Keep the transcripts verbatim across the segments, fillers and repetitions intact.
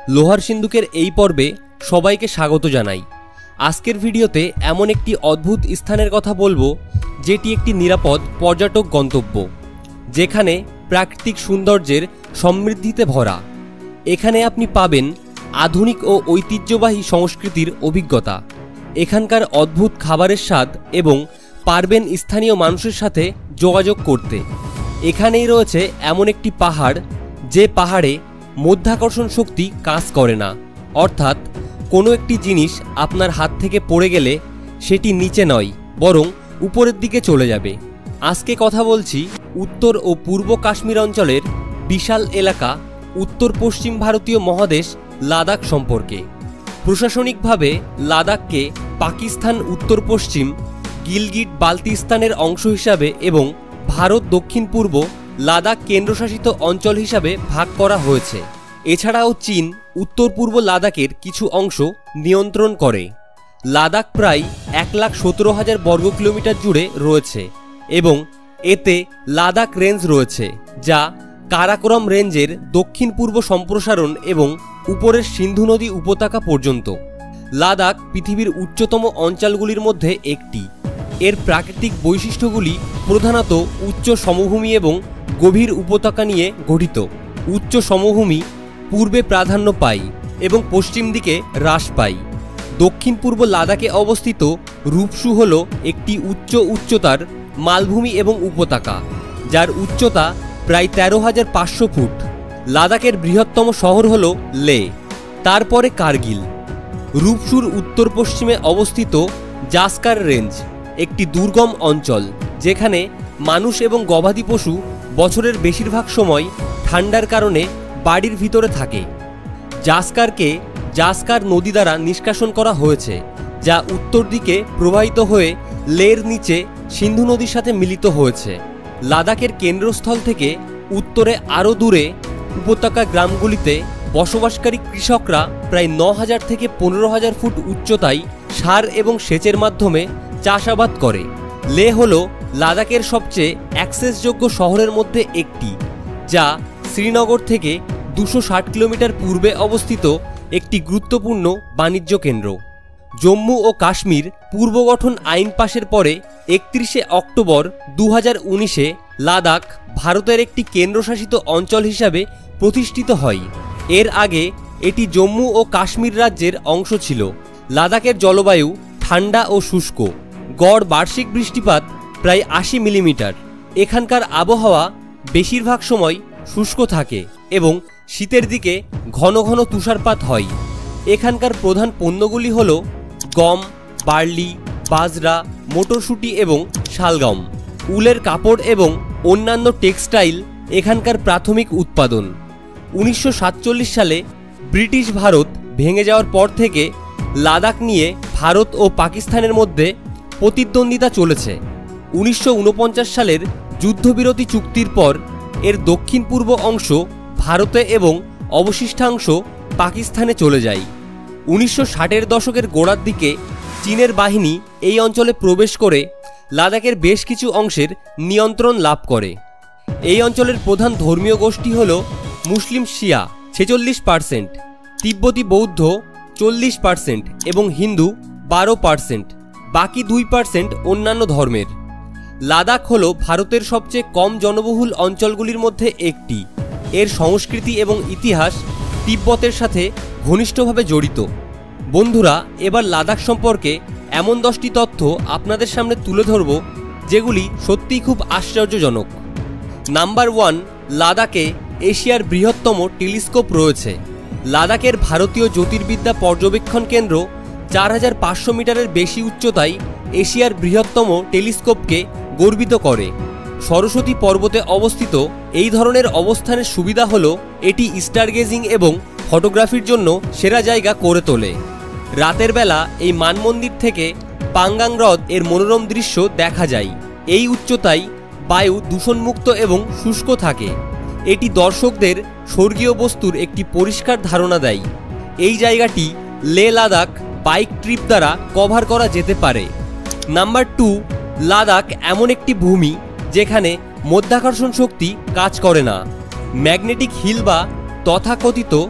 লোহার সিন্ধুকের এই পর্বে সবাইকে স্বাগত জানাই। আজকের ভিডিওতে এমন একটি অদ্ভুত স্থানের কথা বলবো যেটি একটি নিরাপদ পর্যটক গন্তব্য, যেখানে প্রাকৃতিক সৌন্দর্যের সমৃদ্ধিতে ভরা। এখানে আপনি পাবেন আধুনিক ও ঐতিহ্যবাহী সংস্কৃতির অভিজ্ঞতা, এখানকার অদ্ভুত খাবারের স্বাদ এবং পারবেন স্থানীয় মানুষের সাথে যোগাযোগ করতে। এখানেই রয়েছে এমন একটি পাহাড় যে পাহাড়ে মধ্যাকর্ষণ শক্তি কাজ করে না, অর্থাৎ কোনো একটি জিনিস আপনার হাত থেকে পড়ে গেলে সেটি নিচে নয় বরং উপরের দিকে চলে যাবে। আজকে কথা বলছি উত্তর ও পূর্ব কাশ্মীর অঞ্চলের বিশাল এলাকা উত্তর পশ্চিম ভারতীয় মহাদেশ লাদাখ সম্পর্কে। প্রশাসনিকভাবে লাদাখকে পাকিস্তান উত্তর পশ্চিম, গিলগিট বাল্তিস্তানের অংশ হিসাবে এবং ভারত দক্ষিণ পূর্ব লাদাখ কেন্দ্রশাসিত অঞ্চল হিসাবে ভাগ করা হয়েছে। এছাড়াও চীন উত্তর পূর্ব লাদাখের কিছু অংশ নিয়ন্ত্রণ করে। লাদাখ প্রায় এক লাখ সতেরো হাজার বর্গ কিলোমিটার জুড়ে রয়েছে এবং এতে লাদাখ রেঞ্জ রয়েছে, যা কারাকোরাম রেঞ্জের দক্ষিণ পূর্ব সম্প্রসারণ এবং উপরের সিন্ধু নদী উপত্যকা পর্যন্ত। লাদাখ পৃথিবীর উচ্চতম অঞ্চলগুলির মধ্যে একটি। এর প্রাকৃতিক বৈশিষ্ট্যগুলি প্রধানত উচ্চ সমভূমি এবং গভীর উপত্যকা নিয়ে গঠিত। উচ্চ সমভূমি পূর্বে প্রাধান্য পায় এবং পশ্চিম দিকে হ্রাস পায়। দক্ষিণ পূর্ব লাদাখে অবস্থিত রূপসু হল একটি উচ্চ উচ্চতার মালভূমি এবং উপত্যকা, যার উচ্চতা প্রায় তেরো হাজার পাঁচশো ফুট। লাদাখের বৃহত্তম শহর হল লে, তারপরে কার্গিল। রূপসুর উত্তর পশ্চিমে অবস্থিত জাস্কার রেঞ্জ একটি দুর্গম অঞ্চল, যেখানে মানুষ এবং গবাদি পশু বছরের বেশিরভাগ সময় ঠান্ডার কারণে বাড়ির ভিতরে থাকে। জাস্কারকে জাস্কার নদী দ্বারা নিষ্কাশন করা হয়েছে, যা উত্তর দিকে প্রবাহিত হয়ে লের নিচে সিন্ধু নদীর সাথে মিলিত হয়েছে। লাদাখের কেন্দ্রস্থল থেকে উত্তরে আরও দূরে উপত্যকা গ্রামগুলিতে বসবাসকারী কৃষকরা প্রায় ন হাজার থেকে পনেরো হাজার ফুট উচ্চতায় সার এবং সেচের মাধ্যমে চাষাবাদ করে। লে হল লাদাখের সবচেয়ে অ্যাক্সেসযোগ্য শহরের মধ্যে একটি, যা শ্রীনগর থেকে দুশো ষাট কিলোমিটার পূর্বে অবস্থিত একটি গুরুত্বপূর্ণ বাণিজ্য কেন্দ্র। জম্মু ও কাশ্মীর পূর্বগঠন আইন পাশের পরে একত্রিশে অক্টোবর দু হাজার উনিশে লাদাখ ভারতের একটি কেন্দ্রশাসিত অঞ্চল হিসাবে প্রতিষ্ঠিত হয়। এর আগে এটি জম্মু ও কাশ্মীর রাজ্যের অংশ ছিল। লাদাখের জলবায়ু ঠান্ডা ও শুষ্ক, গড় বার্ষিক বৃষ্টিপাত প্রায় আশি মিলিমিটার। এখানকার আবহাওয়া বেশিরভাগ সময় শুষ্ক থাকে এবং শীতের দিকে ঘন ঘন তুষারপাত হয়। এখানকার প্রধান পণ্যগুলি হল গম, বার্লি, বাজরা, মটরশুঁটি এবং শালগম। উলের কাপড় এবং অন্যান্য টেক্সটাইল এখানকার প্রাথমিক উৎপাদন। উনিশশো সাতচল্লিশ সালে ব্রিটিশ ভারত ভেঙে যাওয়ার পর থেকে লাদাখ নিয়ে ভারত ও পাকিস্তানের মধ্যে প্রতিদ্বন্দ্বিতা চলেছে। উনিশশো উনপঞ্চাশ সালের যুদ্ধবিরতি চুক্তির পর এর দক্ষিণ পূর্ব অংশ ভারতে এবং অবশিষ্টাংশ পাকিস্তানে চলে যায়। উনিশশো ষাটের দশকের গোড়ার দিকে চীনের বাহিনী এই অঞ্চলে প্রবেশ করে লাদাখের বেশ কিছু অংশের নিয়ন্ত্রণ লাভ করে। এই অঞ্চলের প্রধান ধর্মীয় গোষ্ঠী হল মুসলিম শিয়া ছেচল্লিশ পার্সেন্ট, তিব্বতী বৌদ্ধ চল্লিশ পার্সেন্ট এবং হিন্দু বারো পার্সেন্ট। বাকি দুই পার্সেন্ট অন্যান্য ধর্মের। লাদাখ হল ভারতের সবচেয়ে কম জনবহুল অঞ্চলগুলির মধ্যে একটি। এর সংস্কৃতি এবং ইতিহাস তিব্বতের সাথে ঘনিষ্ঠভাবে জড়িত। বন্ধুরা, এবার লাদাখ সম্পর্কে এমন দশটি তথ্য আপনাদের সামনে তুলে ধরব যেগুলি সত্যিই খুব আশ্চর্যজনক। নাম্বার ওয়ান, লাদাখে এশিয়ার বৃহত্তম টেলিস্কোপ রয়েছে। লাদাখের ভারতীয় জ্যোতির্বিদ্যা পর্যবেক্ষণ কেন্দ্র চার হাজার পাঁচশো মিটারের বেশি উচ্চতায় এশিয়ার বৃহত্তম টেলিস্কোপকে গর্বিত করে। সরস্বতী পর্বতে অবস্থিত এই ধরনের অবস্থানের সুবিধা হল এটি স্টারগেজিং এবং ফটোগ্রাফির জন্য সেরা জায়গা করে তোলে। রাতের বেলা এই মানমন্দির থেকে পাঙ্গাং হ্রদ এর মনোরম দৃশ্য দেখা যায়। এই উচ্চতায় বায়ু দূষণমুক্ত এবং শুষ্ক থাকে। এটি দর্শকদের স্বর্গীয় বস্তুর একটি পরিষ্কার ধারণা দেয়। এই জায়গাটি লে লাদাখ বাইক ট্রিপ দ্বারা কভার করা যেতে পারে। নাম্বার টু, লাদাখ এমন একটি ভূমি যেখানে মধ্যাকর্ষণ শক্তি কাজ করে না। ম্যাগনেটিক হিল বা তথাকথিত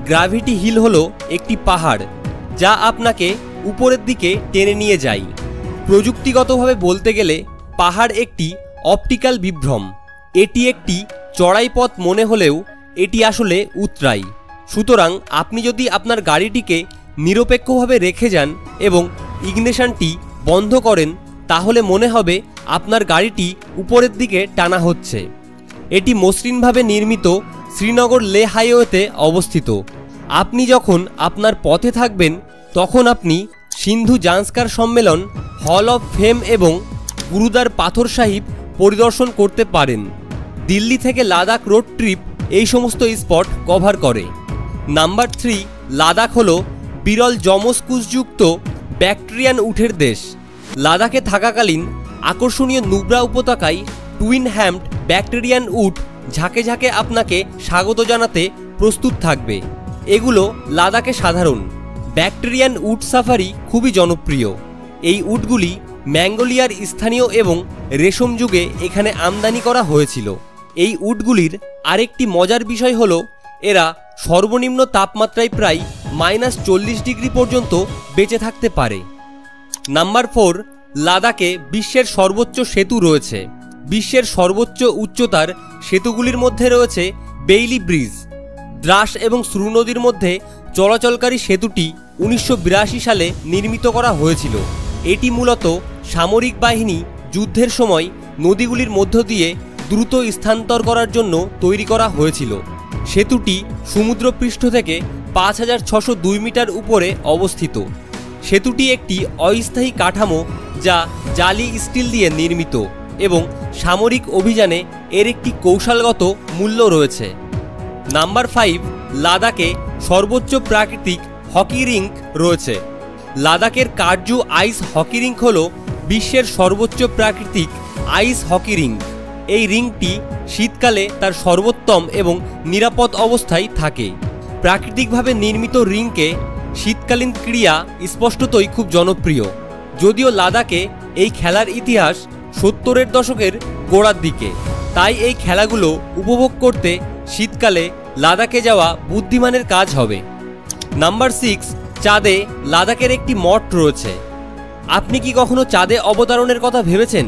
গ্র্যাভিটি হিল হলো একটি পাহাড় যা আপনাকে উপরের দিকে টেনে নিয়ে যায়। প্রযুক্তিগতভাবে বলতে গেলে পাহাড় একটি অপটিক্যাল বিভ্রম। এটি একটি চড়াই পথ মনে হলেও এটি আসলে উতরাই। সুতরাং আপনি যদি আপনার গাড়িটিকে নিরপেক্ষভাবে রেখে যান এবং ইগনিশনটি বন্ধ করেন তাহলে মনে হবে আপনার গাড়িটি উপরের দিকে টানা হচ্ছে। এটি মসৃণভাবে নির্মিত শ্রীনগর লে হাইওয়েতে অবস্থিত। আপনি যখন আপনার পথে থাকবেন তখন আপনি সিন্ধু জাংস্কার সম্মেলন, হল অফ ফেম এবং গুরুদ্বার পাথর সাহিব পরিদর্শন করতে পারেন। দিল্লি থেকে লাদাখ রোড ট্রিপ এই সমস্ত স্পট কভার করে। নাম্বার থ্রি, লাদাখ হলো বিরল যমজকুশযুক্ত ব্যাকট্রিয়ান উটের দেশ। লাদাখে থাকাকালীন আকর্ষণীয় নুব্রা উপত্যকায় টুইন হ্যাম্পড ব্যাকটেরিয়ান উট ঝাঁকে ঝাঁকে আপনাকে স্বাগত জানাতে প্রস্তুত থাকবে। এগুলো লাদাখে সাধারণ। ব্যাকটেরিয়ান উট সাফারি খুবই জনপ্রিয়। এই উটগুলি ম্যাঙ্গোলিয়ার স্থানীয় এবং রেশম যুগে এখানে আমদানি করা হয়েছিল। এই উটগুলির আরেকটি মজার বিষয় হলো এরা সর্বনিম্ন তাপমাত্রায় প্রায় মাইনাস চল্লিশ ডিগ্রি পর্যন্ত বেঁচে থাকতে পারে। নাম্বার ফোর, লাদাখে বিশ্বের সর্বোচ্চ সেতু রয়েছে। বিশ্বের সর্বোচ্চ উচ্চতার সেতুগুলির মধ্যে রয়েছে বেইলি ব্রিজ। দ্রাস এবং সুরু নদীর মধ্যে চলাচলকারী সেতুটি উনিশশো বিরাশি সালে নির্মিত করা হয়েছিল। এটি মূলত সামরিক বাহিনী যুদ্ধের সময় নদীগুলির মধ্য দিয়ে দ্রুত স্থানান্তর করার জন্য তৈরি করা হয়েছিল। সেতুটি সমুদ্রপৃষ্ঠ থেকে পাঁচ হাজার ছশো দুই মিটার উপরে অবস্থিত। সেতুটি একটি অস্থায়ী কাঠামো যা জালি স্টিল দিয়ে নির্মিত এবং সামরিক অভিযানে এর একটি কৌশলগত মূল্য রয়েছে। নাম্বার ফাইভ, লাদাখে সর্বোচ্চ প্রাকৃতিক হকি রিঙ্ক রয়েছে। লাদাখের কারজু আইস হকি রিঙ্ক হল বিশ্বের সর্বোচ্চ প্রাকৃতিক আইস হকি রিঙ্ক। এই রিঙ্কটি শীতকালে তার সর্বোত্তম এবং নিরাপদ অবস্থায় থাকে। প্রাকৃতিকভাবে নির্মিত রিঙ্কে শীতকালীন ক্রীড়া স্পষ্টতই খুব জনপ্রিয়। যদিও লাদাখে এই খেলার ইতিহাস সত্তরের দশকের গোড়ার দিকে, তাই এই খেলাগুলো উপভোগ করতে শীতকালে লাদাখে যাওয়া বুদ্ধিমানের কাজ হবে। নাম্বার সিক্স, চাঁদে লাদাখের একটি মঠ রয়েছে। আপনি কি কখনো চাঁদে অবতরণের কথা ভেবেছেন?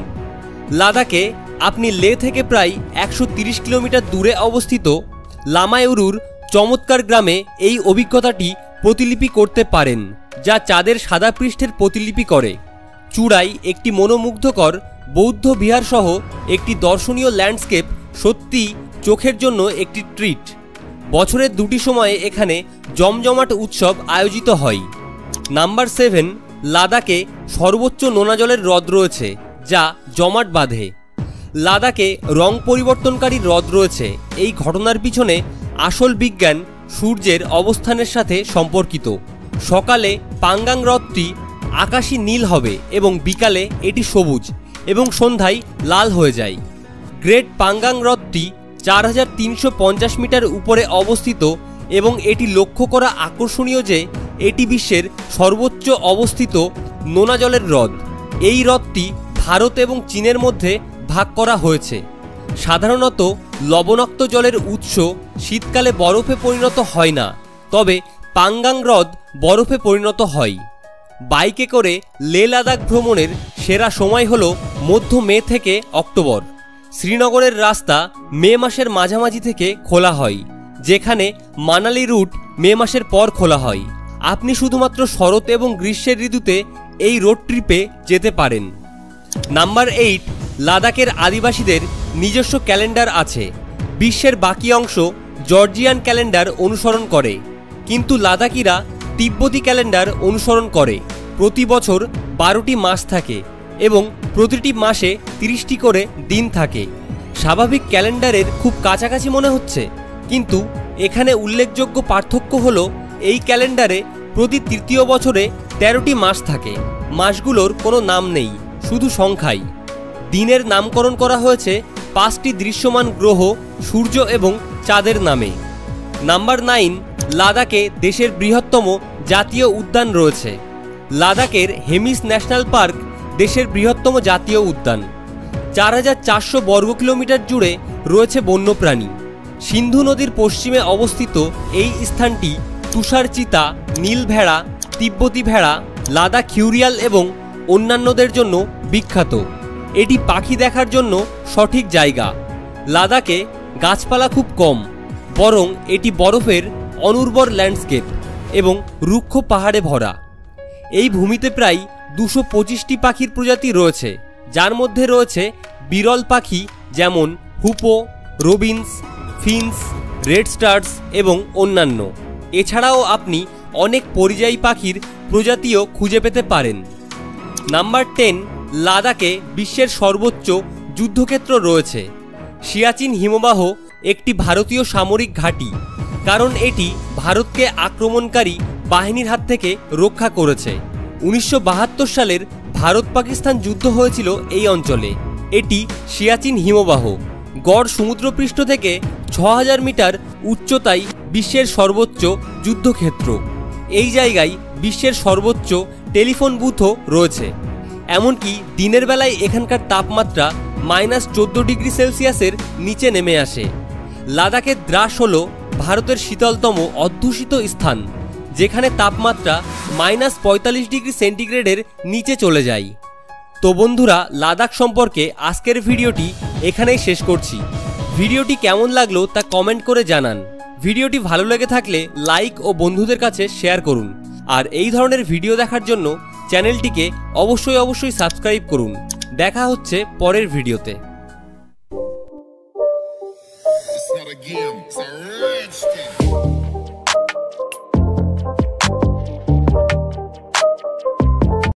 লাদাখে আপনি লে থেকে প্রায় একশো তিরিশ কিলোমিটার দূরে অবস্থিত লামায়ুরুর চমৎকার গ্রামে এই অভিজ্ঞতাটি প্রতিলিপি করতে পারেন, যা চাঁদের সাদা পৃষ্ঠের প্রতিলিপি করে। চূড়ায় একটি মনোমুগ্ধকর বৌদ্ধ বিহার সহ একটি দর্শনীয় ল্যান্ডস্কেপ সত্যি চোখের জন্য একটি ট্রিট। বছরের দুটি সময়ে এখানে জমজমাট উৎসব আয়োজিত হয়। নাম্বার সেভেন, লাদাখে সর্বোচ্চ নোনা জলের হ্রদ রয়েছে যা জমাট বাঁধে। লাদাখে রং পরিবর্তনকারী হ্রদ রয়েছে। এই ঘটনার পিছনে আসল বিজ্ঞান সূর্যের অবস্থানের সাথে সম্পর্কিত। সকালে পাঙ্গাং হ্রদটি আকাশী নীল হবে এবং বিকালে এটি সবুজ এবং সন্ধ্যায় লাল হয়ে যায়। গ্রেট পাঙ্গাং হ্রদটি চার হাজার তিনশো পঞ্চাশ মিটার উপরে অবস্থিত এবং এটি লক্ষ্য করা আকর্ষণীয় যে এটি বিশ্বের সর্বোচ্চ অবস্থিত নোনা জলের হ্রদ। এই হ্রদটি ভারত এবং চীনের মধ্যে ভাগ করা হয়েছে। সাধারণত লবণাক্ত জলের উৎস শীতকালে বরফে পরিণত হয় না, তবে পাঙ্গাং হ্রদ বরফে পরিণত হয়। বাইকে করে লে লাদাখ ভ্রমণের সেরা সময় হল মধ্য মে থেকে অক্টোবর। শ্রীনগরের রাস্তা মে মাসের মাঝামাঝি থেকে খোলা হয়, যেখানে মানালি রুট মে মাসের পর খোলা হয়। আপনি শুধুমাত্র শরৎ এবং গ্রীষ্মের ঋতুতে এই রোড ট্রিপে যেতে পারেন। নাম্বার এইট, লাদাখের আদিবাসীদের নিজস্ব ক্যালেন্ডার আছে। বিশ্বের বাকি অংশ জর্জিয়ান ক্যালেন্ডার অনুসরণ করে, কিন্তু লাদাখিরা তিব্বতী ক্যালেন্ডার অনুসরণ করে। প্রতি বছর বারোটি মাস থাকে এবং প্রতিটি মাসে তিরিশটি করে দিন থাকে। স্বাভাবিক ক্যালেন্ডারের খুব কাছাকাছি মনে হচ্ছে, কিন্তু এখানে উল্লেখযোগ্য পার্থক্য হলো এই ক্যালেন্ডারে প্রতি তৃতীয় বছরে তেরোটি মাস থাকে। মাসগুলোর কোনো নাম নেই, শুধু সংখ্যাই। দিনের নামকরণ করা হয়েছে পাঁচটি দৃশ্যমান গ্রহ, সূর্য এবং চাঁদের নামে। নাম্বার নাইন, লাদাখে দেশের বৃহত্তম জাতীয় উদ্যান রয়েছে। লাদাখের হেমিস ন্যাশনাল পার্ক দেশের বৃহত্তম জাতীয় উদ্যান। চার হাজার চারশো বর্গ কিলোমিটার জুড়ে রয়েছে বন্যপ্রাণী। সিন্ধু নদীর পশ্চিমে অবস্থিত এই স্থানটি তুষার চিতা, নীল ভেড়া, তিব্বতী ভেড়া, লাদাখ হিউরিয়াল এবং অন্যান্যদের জন্য বিখ্যাত। এটি পাখি দেখার জন্য সঠিক জায়গা। লাদাখে গাছপালা খুব কম, বরং এটি বরফের অনুর্বর ল্যান্ডস্কেপ এবং রুক্ষ পাহাড়ে ভরা। এই ভূমিতে প্রায় দুশো পঁচিশটি পাখির প্রজাতি রয়েছে, যার মধ্যে রয়েছে বিরল পাখি যেমন hoopoe, robins, finches, redstarts এবং অন্যান্য। এছাড়াও আপনি অনেক পরিযায়ী পাখির প্রজাতিও খুঁজে পেতে পারেন। নাম্বার টেন, লাদাখে বিশ্বের সর্বোচ্চ যুদ্ধক্ষেত্র রয়েছে। সিয়াচিন হিমবাহ একটি ভারতীয় সামরিক ঘাঁটি, কারণ এটি ভারতকে আক্রমণকারী বাহিনীর হাত থেকে রক্ষা করেছে। উনিশশো বাহাত্তর সালের ভারত পাকিস্তান যুদ্ধ হয়েছিল এই অঞ্চলে। এটি সিয়াচিন হিমবাহ গড় সমুদ্রপৃষ্ঠ থেকে ছ হাজার মিটার উচ্চতায় বিশ্বের সর্বোচ্চ যুদ্ধক্ষেত্র। এই জায়গায় বিশ্বের সর্বোচ্চ টেলিফোন বুথও রয়েছে। এমনকি দিনের বেলায় এখানকার তাপমাত্রা মাইনাস চোদ্দো ডিগ্রি সেলসিয়াসের নিচে নেমে আসে। লাদাখের দ্রাস হল ভারতের শীতলতম অধ্যুষিত স্থান, যেখানে তাপমাত্রা মাইনাস পঁয়তাল্লিশ ডিগ্রি সেন্টিগ্রেডের নিচে চলে যায়। তো বন্ধুরা, লাদাখ সম্পর্কে আজকের ভিডিওটি এখানেই শেষ করছি। ভিডিওটি কেমন লাগলো তা কমেন্ট করে জানান। ভিডিওটি ভালো লেগে থাকলে লাইক ও বন্ধুদের কাছে শেয়ার করুন। আর এই ধরনের ভিডিও দেখার জন্য চ্যানেলটিকে অবশ্যই অবশ্যই সাবস্ক্রাইব করুন। দেখা হচ্ছে পরের ভিডিওতে।